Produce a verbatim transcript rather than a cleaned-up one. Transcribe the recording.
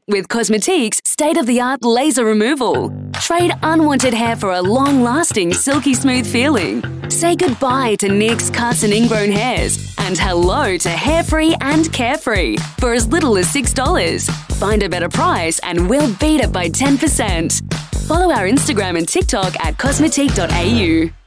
with Cosmetique's state-of-the-art laser removal. Trade unwanted hair for a long-lasting, silky smooth feeling. Say goodbye to nicks, cuts and ingrown hairs, and hello to hair-free and carefree for as little as six dollars. Find a better price and we'll beat it by ten percent. Follow our Instagram and TikTok at cosmetique dot a u.